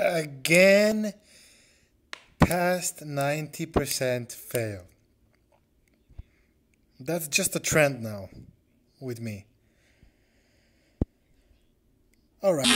Again, past 90% fail. That's just a trend now with me. All right.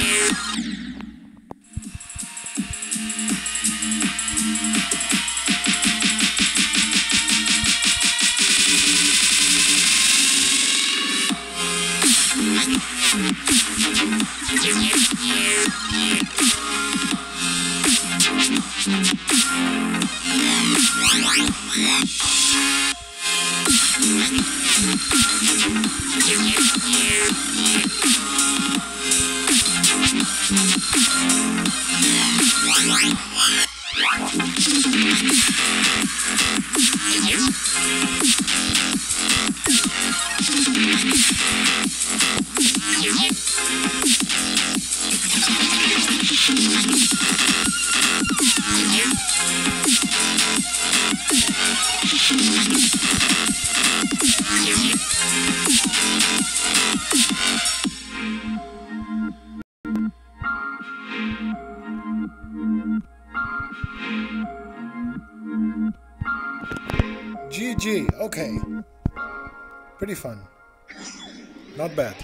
GG, okay. Pretty fun. Not bad.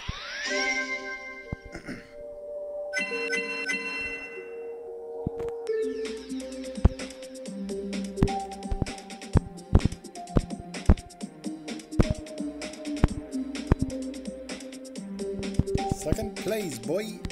Second place, boy.